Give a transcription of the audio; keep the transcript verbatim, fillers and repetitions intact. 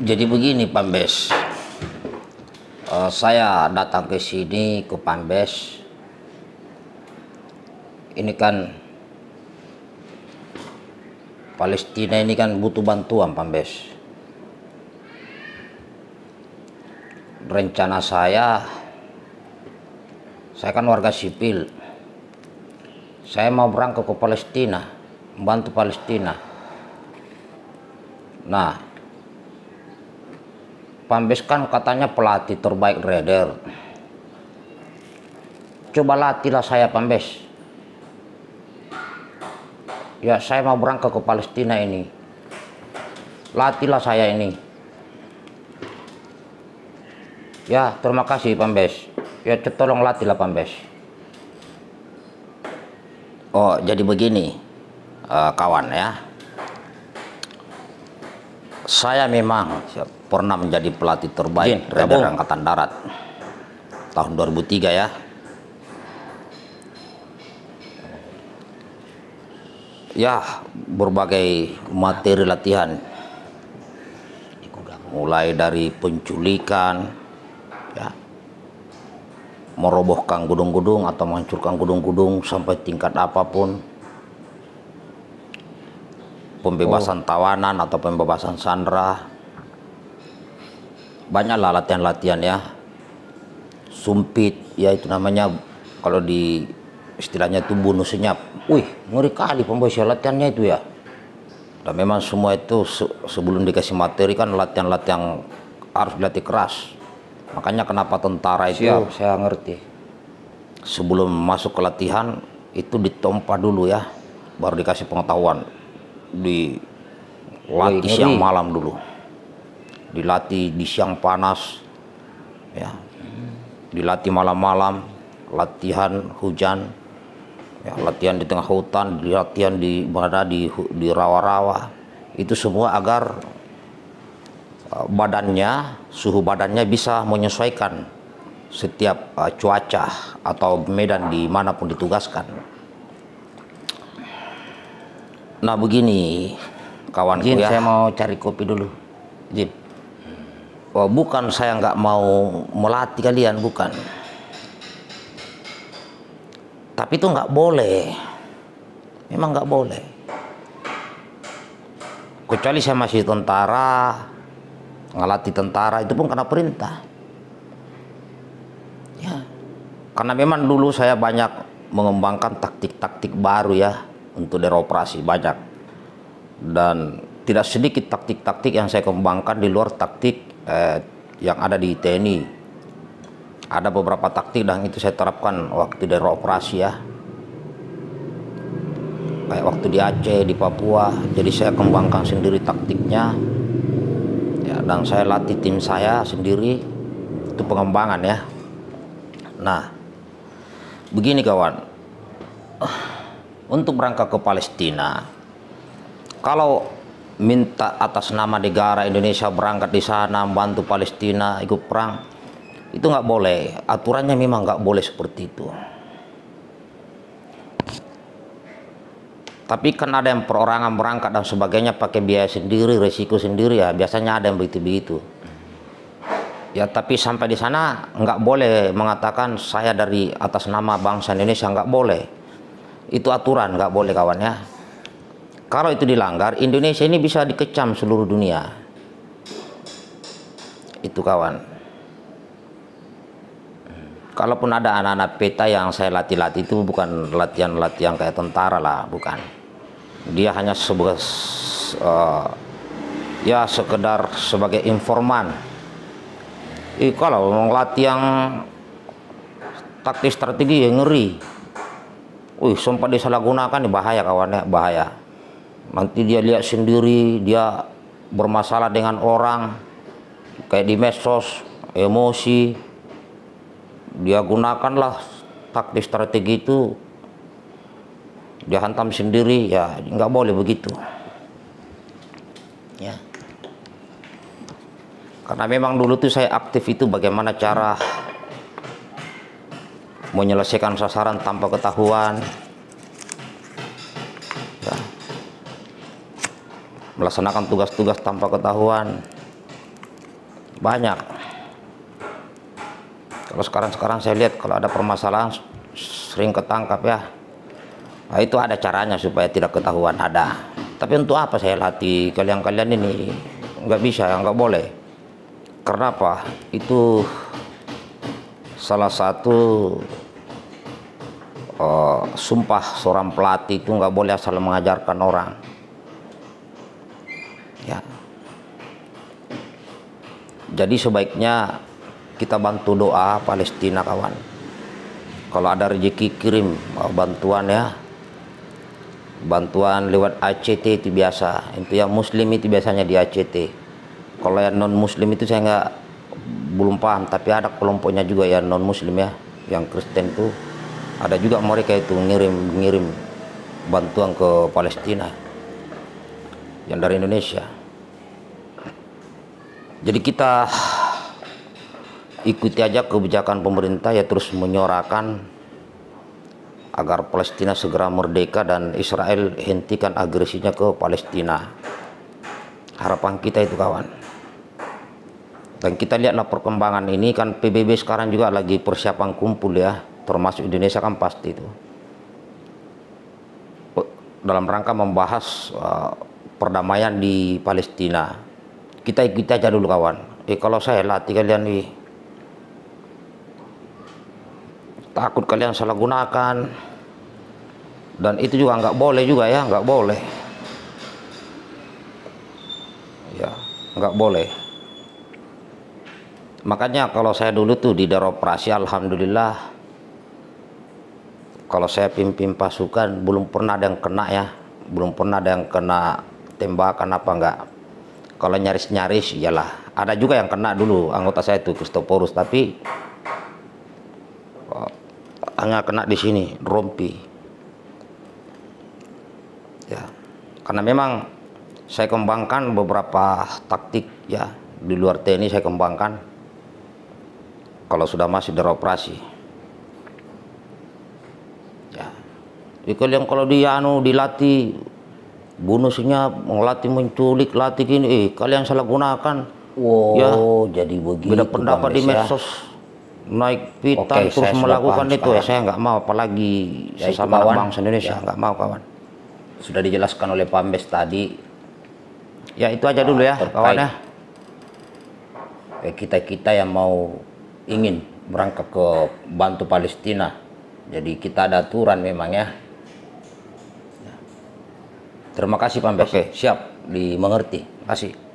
Jadi begini Pambes, Eh, saya datang ke sini ke Pambes. Ini kan Palestina ini kan butuh bantuan Pambes. Rencana saya, saya kan warga sipil. Saya mau berangkat ke Palestina, membantu Palestina. Nah, Pambes kan katanya pelatih terbaik Raider. Coba latihlah saya Pambes. Ya, saya mau berangkat ke Palestina ini. Latihlah saya ini. Ya, terima kasih Pambes. Ya, tolong latihlah Pambes. Oh, jadi begini, uh, kawan ya. Saya memang pernah menjadi pelatih terbaik Raider Angkatan Darat tahun dua ribu tiga ya. Ya, berbagai materi latihan, mulai dari penculikan, ya, merobohkan gedung-gedung atau menghancurkan gedung-gedung sampai tingkat apapun, pembebasan oh. tawanan atau pembebasan sandera, banyaklah latihan-latihan ya. Sumpit, ya itu namanya kalau di istilahnya itu bunuh senyap. Wih, ngeri kali Pambes latihannya itu ya. Dan memang semua itu se sebelum dikasih materi kan latihan-latihan harus dilatih keras. Makanya kenapa tentara itu, siap, saya ngerti, sebelum masuk ke latihan itu ditompa dulu ya, baru dikasih pengetahuan. Dilatih Wih, siang malam dulu, dilatih di siang panas ya, dilatih malam-malam, latihan hujan ya, latihan di tengah hutan, latihan di mana di di rawa-rawa, itu semua agar uh, badannya, suhu badannya bisa menyesuaikan setiap uh, cuaca atau medan dimanapun ditugaskan. Nah begini kawan, Jin, ya, saya mau cari kopi dulu, Jin. Oh, bukan saya nggak mau melatih kalian, bukan. Tapi itu nggak boleh, memang nggak boleh. Kecuali saya masih tentara, ngelatih tentara itu pun karena perintah. Ya, karena memang dulu saya banyak mengembangkan taktik-taktik baru ya untuk daerah operasi, banyak. Dan tidak sedikit taktik-taktik yang saya kembangkan di luar taktik eh, yang ada di T N I. Ada beberapa taktik dan itu saya terapkan waktu di daerah operasi ya. Kayak waktu di Aceh, di Papua. Jadi saya kembangkan sendiri taktiknya. Ya, dan saya latih tim saya sendiri. Itu pengembangan ya. Nah, begini kawan. Untuk berangkat ke Palestina, kalau minta atas nama negara Indonesia berangkat di sana membantu Palestina ikut perang, itu nggak boleh. Aturannya memang nggak boleh seperti itu. Tapi kan ada yang perorangan berangkat dan sebagainya pakai biaya sendiri, resiko sendiri ya. Biasanya ada yang begitu-begitu. Ya, tapi sampai di sana nggak boleh mengatakan saya dari atas nama bangsa Indonesia, nggak boleh. Itu aturan, nggak boleh kawan ya. Kalau itu dilanggar, Indonesia ini bisa dikecam seluruh dunia. Itu kawan. Kalaupun ada anak-anak peta yang saya latih-latih itu bukan latihan-latihan kayak tentara lah, bukan. Dia hanya sebagai uh, ya sekedar sebagai informan. Eh, kalau melatih yang taktik strategi yang ngeri. Wih, sempat disalahgunakan, bahaya kawannya, bahaya. Nanti dia lihat sendiri, dia bermasalah dengan orang kayak di medsos, emosi. Dia gunakanlah taktik strategi itu, dia hantam sendiri, ya nggak boleh begitu ya. Karena memang dulu tuh saya aktif itu bagaimana cara menyelesaikan sasaran tanpa ketahuan ya. Melaksanakan tugas-tugas tanpa ketahuan. banyak. Kalau sekarang-sekarang saya lihat kalau ada permasalahan sering ketangkap ya. Nah, itu ada caranya supaya tidak ketahuan ada. Tapi untuk apa saya latih kalian-kalian ini? Nggak bisa, nggak boleh. Karena apa? Itu salah satu uh, sumpah seorang pelatih itu nggak boleh asal mengajarkan orang. Ya. Jadi sebaiknya kita bantu doa Palestina kawan. Kalau ada rezeki kirim bantuan ya. Bantuan lewat A C T itu biasa. Itu yang muslim itu biasanya di A C T. Kalau yang non muslim itu saya nggak belum paham. Tapi ada kelompoknya juga yang non muslim ya. Yang Kristen itu ada juga mereka itu ngirim ngirim bantuan ke Palestina. Yang dari Indonesia. Jadi kita ikuti aja kebijakan pemerintah ya, terus menyuarakan agar Palestina segera merdeka dan Israel hentikan agresinya ke Palestina. Harapan kita itu kawan. Dan kita lihatlah perkembangan ini kan, P B B sekarang juga lagi persiapan kumpul ya, termasuk Indonesia kan pasti itu. Dalam rangka membahas uh, perdamaian di Palestina. Kita ikuti aja dulu kawan. Eh kalau saya latih kalian nih, takut kalian salah gunakan, dan itu juga nggak boleh juga ya, nggak boleh ya, nggak boleh. Makanya kalau saya dulu tuh di daerah operasi, alhamdulillah kalau saya pimpin pasukan belum pernah ada yang kena ya, belum pernah ada yang kena tembakan apa enggak. Kalau nyaris-nyaris iyalah, ada juga yang kena dulu anggota saya itu Kristoporus, tapi hanya kena di sini rompi ya, karena memang saya kembangkan beberapa taktik ya di luar T N I, saya kembangkan kalau sudah masih dalam operasi ya. Jadi kalian kalau dia anu dilatih bonusnya melatih menculik, latih gini, eh kalian salah gunakan. Wow, ya jadi begitu beda pendapat di medsos ya. Naik pitan Oke, terus melakukan paham, itu paham. ya, saya nggak mau, apalagi Ya, sesama kawan, bangsa Indonesia nggak ya. mau kawan. Sudah dijelaskan oleh Pambes tadi. Ya itu aja dulu ya kawan ya. Kita-kita yang mau ingin berangkat ke bantu Palestina, jadi kita ada aturan memang ya. Terima kasih Pambes. Oke. Siap dimengerti. Kasih.